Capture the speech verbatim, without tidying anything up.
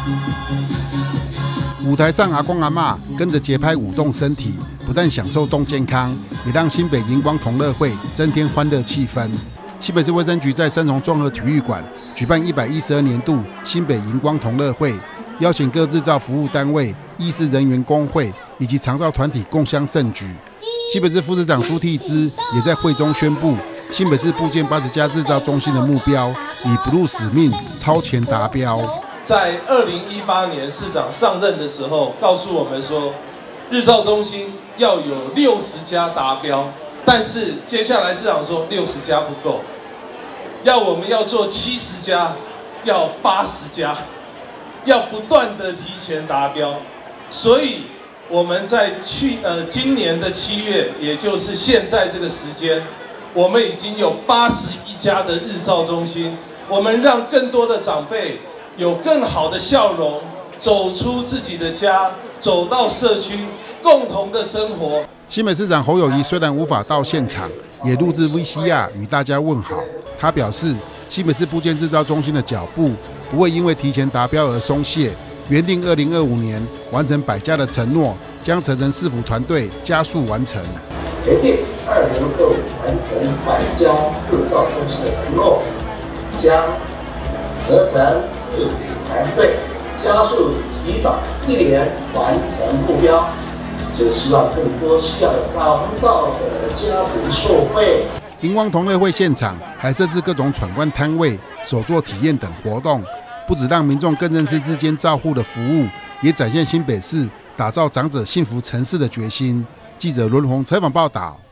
舞台上，阿公阿嬷跟着节拍舞动身体，不但享受动健康，也让新北荧光同乐会增添欢乐气氛。新北市卫生局在三重综合体育馆举办一百一十二年度新北荧光同乐会，邀请各制造服务单位、医事人员工会以及长照团体共襄盛举。新北市副市长苏倜之也在会中宣布，新北市布建八十家制造中心的目标，以 Blue 使命超前达标。 在二零一八年市长上任的时候，告诉我们说，日照中心要有六十家达标，但是接下来市长说六十家不够，要我们要做七十家，要八十家，要不断的提前达标。所以我们在去呃今年的七月，也就是现在这个时间，我们已经有八十一家的日照中心，我们让更多的长辈有更好的笑容，走出自己的家，走到社区，共同的生活。 新北市长侯友宜虽然无法到现场，也录制 V C R 与大家问好。他表示，新北市布建制造中心的脚步不会因为提前达标而松懈，原定二零二五年完成百家的承诺，将责成市府团队加速完成。 原定二零二五完成百家日照中心的承诺，将责成市府团队加速提早一年完成目标，就希望更多需要长照的家庭受惠。 荧光同乐会现场还设置各种闯关摊位、手作体验等活动，不只让民众更认识日间照护的服务，也展现新北市打造长者幸福城市的决心。记者伦宏采访报道。